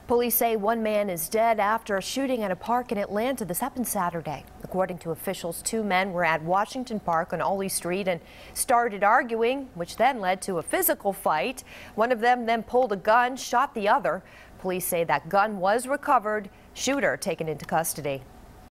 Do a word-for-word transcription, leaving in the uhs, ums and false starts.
Police say one man is dead after a shooting at a park in Atlanta. This happened Saturday. According to officials, two men were at Washington Park on Ollie Street and started arguing, which then led to a physical fight. One of them then pulled a gun, shot the other. Police say that gun was recovered, shooter taken into custody.